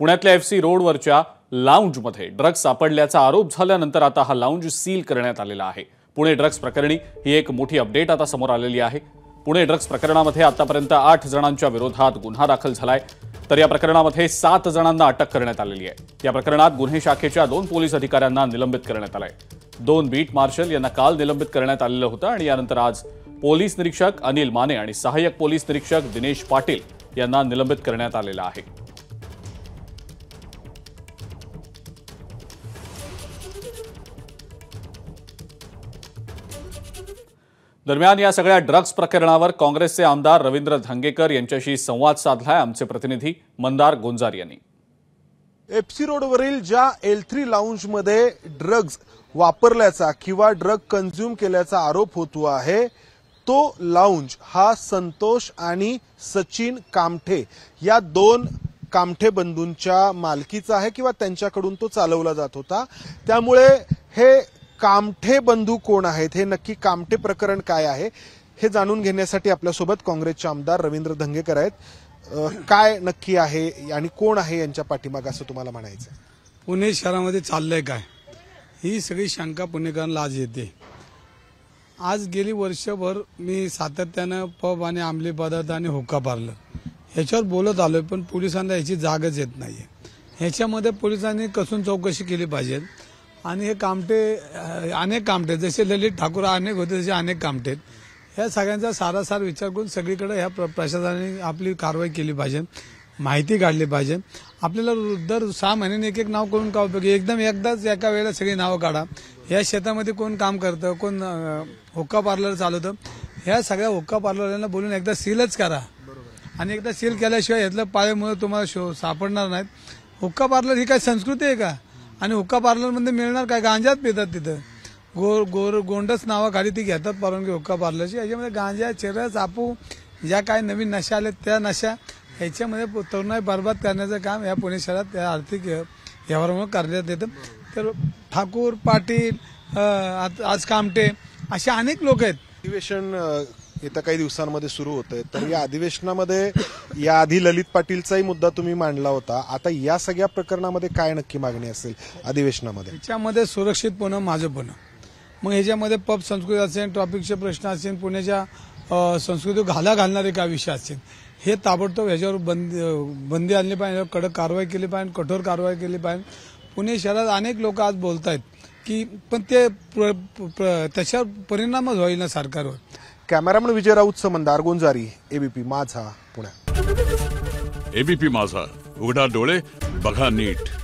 पुण्यातल्या FC रोडवरच्या लाऊंजमध्ये drugs सापडल्याचा आरोप झाल्यानंतर आता हा लाऊंज सील करण्यात आलेला आहे। पुणे ड्रग्ज प्रकरणी ही एक मोठी अपडेट आता समोर आलेली आहे। पुणे ड्रग्ज प्रकरणामध्ये आतापर्यंत 8 जणांच्या विरोधात गुन्हा दाखल झालाय, तर या प्रकरणामध्ये 7 जणांना अटक करण्यात आलेली आहे। या प्रकरणात गुन्हे शाखेच्या 2 पोलीस अधिकाऱ्यांना निलंबित करण्यात आलंय। 2 बीट मार्शल यांना काल निलंबित करण्यात आलेलं होतं आणि यानंतर आज पोलीस निरीक्षक अनिल माने आणि सहाय्यक पोलीस निरीक्षक दिनेश पाटील यांना निलंबित करण्यात आलेलं आहे। दरम्यान या सगळ्या ड्रग्ज प्रकरणावर काँग्रेसचे आमदार रवींद्र धंगेकर यांच्याशी संवाद साधलाय आमचे प्रतिनिधी मंदार गोंजार यांनी। एफसी रोडवरील ज्या L3 लाऊंजमध्ये ड्रग्ज वापरल्याचा किंवा ड्रग कंझ्युम केल्याचा आरोप होतो आहे, तो लाऊंज हा संतोष आणि सचिन कामठे या 2 कामठे बंधूंच्या मालकीचा आहे किंवा त्यांच्याकडून तो चालवला जात होता। त्यामुळे हे कामठे बंधू कोण आहेत, हे नक्की कामठे प्रकरण काय आहे हे जाणून घेण्यासाठी आपल्यासोबत काँग्रेसचे आमदार रवींद्र धंगेकर आहेत। काय नक्की आहे आणि कोण आहे यांच्या पाठीमागे असं तुम्हाला म्हणायचं? पुणे शहरामध्ये चाललंय काय, ही सगळी शंका पुणेकरांना आज येते। आज गेली वर्षभर मी सातत्यानं पब आणि अंमली पदार्थ आणि हुक्का पार्लर ह्याच्यावर बोलत आलोय, पण पोलिसांना याची जागच येत नाहीये। ह्याच्यामध्ये पोलिसांनी कसून चौकशी केली पाहिजे आणि हे कामठे अनेक कामठे जसे ललित ठाकूर अनेक होते तसे अनेक कामठे, ह्या सगळ्यांचा सारासार विचार करून सगळीकडे ह्या प्रशासनाने आपली कारवाई केली पाहिजे, माहिती काढली पाहिजे। आपल्याला दर 6 महिन्यांनी एक नाव करून का उपयोग, एकदम एकदाच एका वेळेला सगळी नावं काढा। या शेतामध्ये कोण काम करतं, कोण हुक्का पार्लर चालवतं, ह्या सगळ्या हुक्का पार्लरला बोलून एकदा सीलच करा आणि एकदा सील केल्याशिवाय यातलं पाळेमुळे तुम्हाला सापडणार नाहीत। हुक्का पार्लर ही काय संस्कृती आहे का? आणि हुक्का पार्लरमध्ये मिळणार काय? गांजाच पितात तिथं, गोंडस नावाखाली ती घेतात परवानगी हुक्का पार्लरची। याच्यामध्ये गांजा, चरस, आपू ज्या काय नवीन नशा आले त्या नशा ह्याच्यामध्ये तरुणाई बर्बाद करण्याचं काम या पुणे शहरात या आर्थिक व्यवहारामुळे करण्यात येतं। तर ठाकूर, पाटील, आज कामटे असे अनेक लोक आहेत। अधिवेशन येत्या काही दिवसांमध्ये सुरू होतंय, तर या अधिवेशनामध्ये याआधी ललित पाटीलचाही मुद्दा तुम्ही मांडला होता। आता या सगळ्या प्रकरणामध्ये काय नक्की मागणी असेल अधिवेशनामध्ये? याच्यामध्ये सुरक्षितपणा, माझंपणा, मग ह्याच्यामध्ये पब संस्कृती असेल, ट्रॉफिकचे प्रश्न असेल, पुण्याच्या संस्कृती घालणारे काय विषय असतील, हे ताबडतोब ह्याच्यावर बंदी आणली पाहिजे, कडक कारवाई केली पाहिजे, कठोर कारवाई केली पाहिजे। पुणे शहरात अनेक लोक आज बोलत आहेत की पण ते त्याच्यावर परिणामच होईल ना सरकारवर। कॅमेरामन विजय राऊत, मंदार गोंजारी, एबीपी माझा, पुणे। एबीपी माझा, उघडा डोळे बघा नीट।